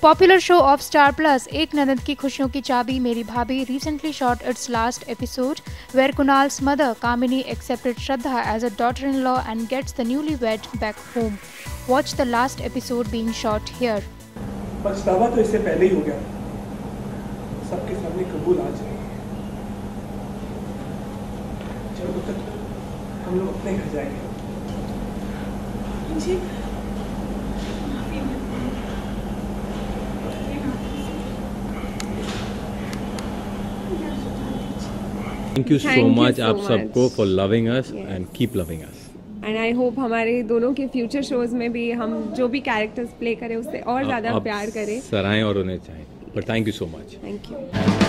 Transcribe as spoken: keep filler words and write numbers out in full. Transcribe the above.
Popular show of Star Plus, Ek Nanad Ki Khushiyon Ki Chabi Meri Bhabhi recently shot its last episode, where Kunal's mother Kamini accepted Shraddha as a daughter-in-law and gets the newlywed back home. Watch the last episode being shot here. पछतावा तो इससे पहले ही हो गया, सबके सामने कबूल आ जाए। जब तक हम लोग अपने घर जाएंगे। जी Thank you so much आप सबको for loving us and keep loving us. And I hope हमारे दोनों के future shows में भी हम जो भी characters play करें उससे और ज़्यादा प्यार करें, सराहें और उन्हें चाहें. But thank you so much. Thank you.